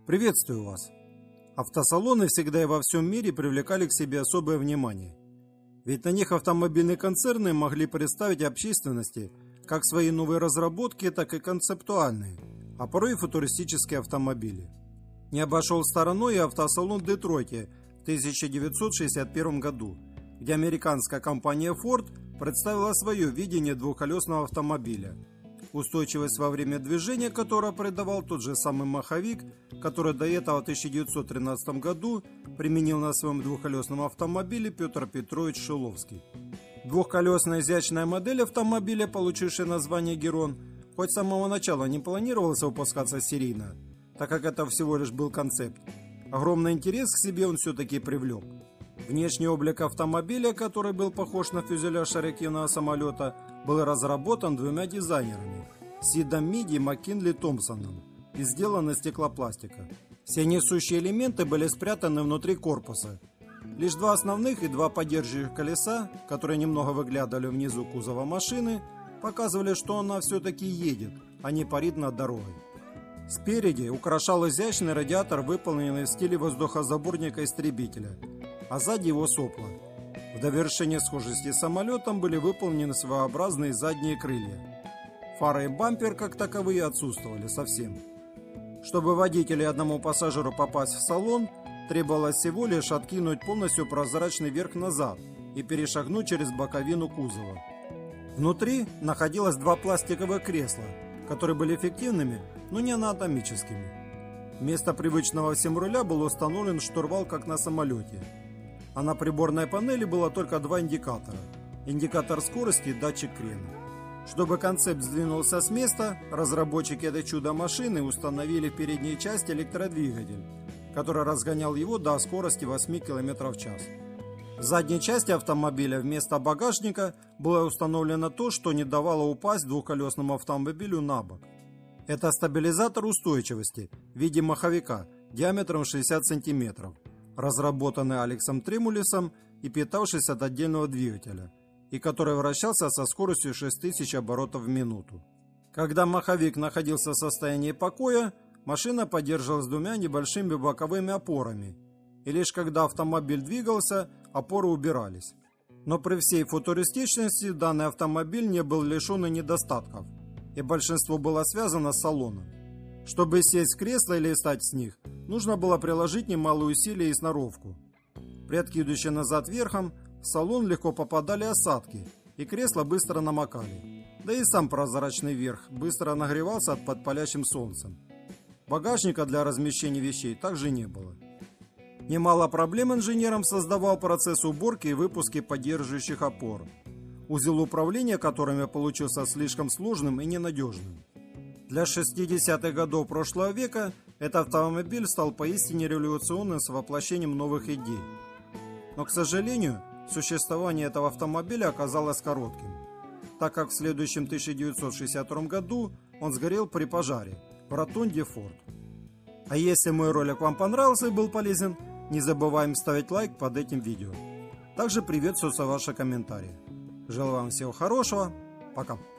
Приветствую вас! Автосалоны всегда и во всем мире привлекали к себе особое внимание. Ведь на них автомобильные концерны могли представить общественности как свои новые разработки, так и концептуальные, а порой и футуристические автомобили. Не обошел стороной и автосалон в Детройте в 1961 году, где американская компания Ford представила свое видение двухколесного автомобиля, устойчивость во время движения которого придавал тот же самый маховик, который до этого в 1913 году применил на своем двухколесном автомобиле Петр Петрович Шиловский. Двухколесная изящная модель автомобиля, получившая название Герон, хоть с самого начала не планировалась выпускаться серийно, так как это всего лишь был концепт. Огромный интерес к себе он все-таки привлек. Внешний облик автомобиля, который был похож на фюзеляж реактивного самолета, был разработан двумя дизайнерами – Сидом Миди и Маккинли Томпсоном и сделан из стеклопластика. Все несущие элементы были спрятаны внутри корпуса. Лишь два основных и два поддерживающих колеса, которые немного выглядывали внизу кузова машины, показывали, что она все-таки едет, а не парит над дорогой. Спереди украшал изящный радиатор, выполненный в стиле воздухозаборника-истребителя, а сзади его сопла. В довершение схожести с самолетом были выполнены своеобразные задние крылья. Фары и бампер, как таковые, отсутствовали совсем. Чтобы водителю и одному пассажиру попасть в салон, требовалось всего лишь откинуть полностью прозрачный верх назад и перешагнуть через боковину кузова. Внутри находилось два пластиковых кресла, которые были эффективными, но не анатомическими. Вместо привычного всем руля был установлен штурвал, как на самолете. А на приборной панели было только два индикатора. Индикатор скорости и датчик крена. Чтобы концепт сдвинулся с места, разработчики этой чудо-машины установили в передней части электродвигатель, который разгонял его до скорости 8 км в час. В задней части автомобиля вместо багажника было установлено то, что не давало упасть двухколесному автомобилю на бок. Это стабилизатор устойчивости в виде маховика диаметром 60 см, разработанный Алексом Тремулисом и питавшийся от отдельного двигателя, и который вращался со скоростью 6000 оборотов в минуту. Когда маховик находился в состоянии покоя, машина поддерживалась двумя небольшими боковыми опорами, и лишь когда автомобиль двигался, опоры убирались. Но при всей футуристичности данный автомобиль не был лишен и недостатков, и большинство было связано с салоном. Чтобы сесть в кресло или встать с них, нужно было приложить немалые усилия и сноровку. При откидывающей назад верхом в салон легко попадали осадки, и кресла быстро намокали. Да и сам прозрачный верх быстро нагревался под палящим солнцем. Багажника для размещения вещей также не было. Немало проблем инженерам создавал процесс уборки и выпуска поддерживающих опор, узел управления которыми получился слишком сложным и ненадежным. Для 60-х годов прошлого века этот автомобиль стал поистине революционным с воплощением новых идей. Но, к сожалению, существование этого автомобиля оказалось коротким, так как в следующем 1962 году он сгорел при пожаре в ротонде Ford. А если мой ролик вам понравился и был полезен, не забываем ставить лайк под этим видео. Также приветствуются ваши комментарии. Желаю вам всего хорошего. Пока.